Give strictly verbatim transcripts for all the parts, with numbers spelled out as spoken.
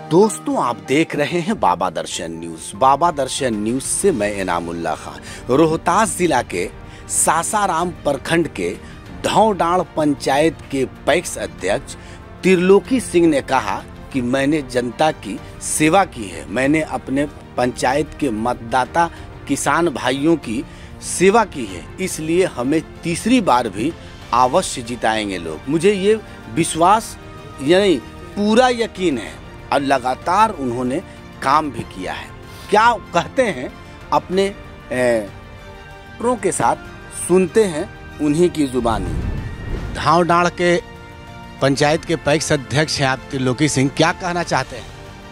दोस्तों, आप देख रहे हैं बाबा दर्शन न्यूज। बाबा दर्शन न्यूज से मैं इनामुल्ला खान। रोहतास जिला के सासाराम प्रखंड के ढौडाड़ पंचायत के पैक्स अध्यक्ष त्रिलोकी सिंह ने कहा कि मैंने जनता की सेवा की है, मैंने अपने पंचायत के मतदाता किसान भाइयों की सेवा की है, इसलिए हमें तीसरी बार भी अवश्य जिताएंगे लोग। मुझे ये विश्वास यानी पूरा यकीन है और लगातार उन्होंने काम भी किया है। क्या कहते हैं अपने प्रो के साथ सुनते हैं उन्हीं की जुबानी। ढांवडाड़ के पंचायत के पैक्स अध्यक्ष हैं आप त्रिलोकी सिंह, क्या कहना चाहते हैं?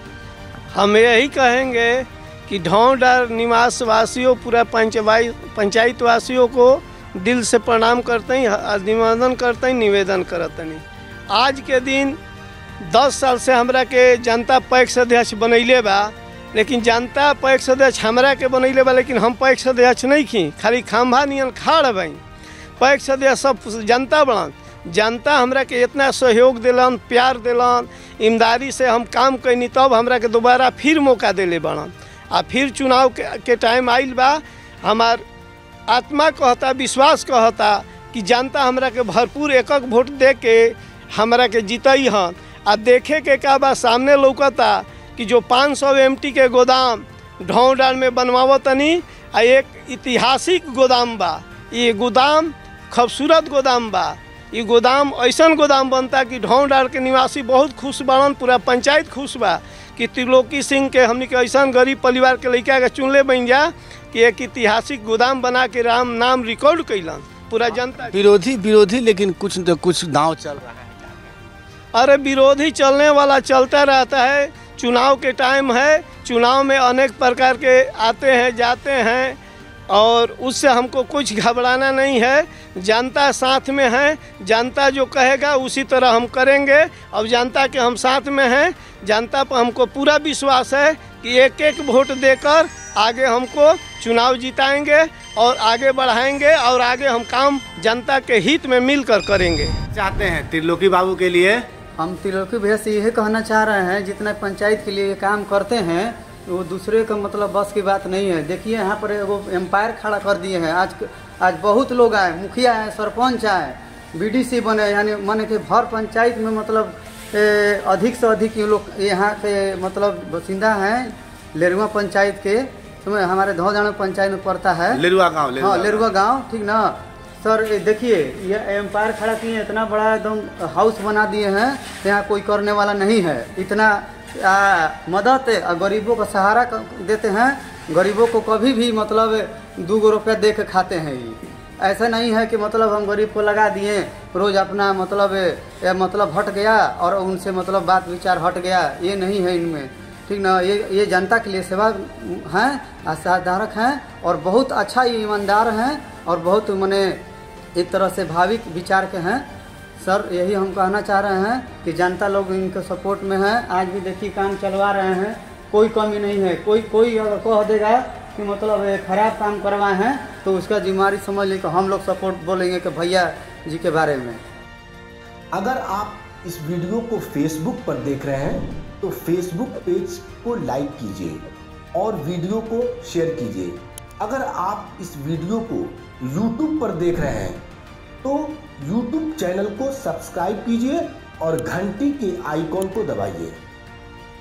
हम यही कहेंगे कि ढांवडाड़ निवास वासियों, पूरा पंचायत वासियों को दिल से प्रणाम करते हैं, अभिवादन करते हैं, निवेदन करते हैं। आज के दिन दस साल से हमरा के जनता पैक्स अध्यक्ष बनैले बा, लेकिन जनता पैक्स अध्यक्ष हमरा के बनैले बा, लेकिन हम पैक्स अध्यक्ष नहीं खी, खाली खंभा नियन खाड़ बई। पैक्स अध्यक्ष सब जनता बनन, जनता हमरा के इतना सहयोग दिलन, प्यार दिलन, ईमानदारी से हम काम कैनी, तब हमरा के दोबारा फिर मौका दिले बनन। आ फिर चुनाव के, के टाइम आइल बा, हमार आत्मा कहता, विश्वास कहता कि जनता हमरा के भरपूर एक एक वोट दे के हमरा के जीतई हन। आ देखे के का बा, सामने लौकता कि जो पाँच सौ एम टी के गोदाम ढौडाड़ में बनवावतनी, आ एक ऐतिहासिक गोदाम बा। ये गोदाम खूबसूरत गोदाम बा। ये गोदाम ऐसा गोदाम बनता कि ढौडाड़ के निवासी बहुत खुश बनन, पूरा पंचायत खुश बा कि त्रिलोकी सिंह के हमने के ऐसा गरीब परिवार के लड़का के चुनले बन जा कि एक ऐतिहासिक गोदाम बना के राम नाम रिकॉर्ड कैलन पूरा जनता। विरोधी विरोधी लेकिन कुछ न कुछ दांव चल रहा है। अरे विरोधी चलने वाला चलता रहता है, चुनाव के टाइम है, चुनाव में अनेक प्रकार के आते हैं जाते हैं, और उससे हमको कुछ घबराना नहीं है। जनता साथ में है, जनता जो कहेगा उसी तरह हम करेंगे। अब जनता के हम साथ में हैं, जनता पर हमको पूरा विश्वास है कि एक एक वोट देकर आगे हमको चुनाव जिताएंगे और आगे बढ़ाएंगे, और आगे हम काम जनता के हित में मिलकर करेंगे। चाहते हैं त्रिलोकी बाबू के लिए हम त्रिलोकी भैया से यही कहना चाह रहे हैं, जितना पंचायत के लिए काम करते हैं वो दूसरे का मतलब बस की बात नहीं है। देखिए यहाँ पर वो एम्पायर खड़ा कर दिए हैं। आज आज बहुत लोग आए, मुखिया आए, सरपंच आए, बीडीसी बने, यानी माने कि भर पंचायत में मतलब ए, अधिक से अधिक ये लोग यहाँ के मतलब बासिंदा हैं। लेरुआ पंचायत के समय हमारे ढौडाड़ पंचायत में पड़ता है, लेरुआ गाँव। हाँ, लेरुआ गाँव, ठीक ना सर। देखिए ये एम्पायर खड़ा किए हैं, इतना बड़ा एकदम हाउस बना दिए हैं, यहाँ कोई करने वाला नहीं है। इतना आ, मदद गरीबों का सहारा देते हैं, गरीबों को कभी भी मतलब दो गो रुपया दे के खाते हैं। ये ऐसा नहीं है कि मतलब हम गरीब को लगा दिए, रोज़ अपना मतलब ए, मतलब हट गया और उनसे मतलब बात विचार हट गया, ये नहीं है इनमें, ठीक ना। ये ये जनता के लिए सेवा हैं, आशाधारक हैं, और बहुत अच्छा ये ईमानदार हैं, और बहुत मने एक तरह से भाविक विचार के हैं। सर यही हम कहना चाह रहे हैं कि जनता लोग इनके सपोर्ट में है। आज भी देखिए काम चलवा रहे हैं, कोई कमी नहीं है। कोई कोई अगर कह देगा कि मतलब खराब काम करवाए हैं तो उसका जिम्मेदारी समझ लेकर हम लोग सपोर्ट बोलेंगे कि भैया जी के बारे में। अगर आप इस वीडियो को फेसबुक पर देख रहे हैं तो फेसबुक पेज को लाइक कीजिए और वीडियो को शेयर कीजिए। अगर आप इस वीडियो को यूट्यूब पर देख रहे हैं तो यूट्यूब चैनल को सब्सक्राइब कीजिए और घंटी के आइकॉन को दबाइए।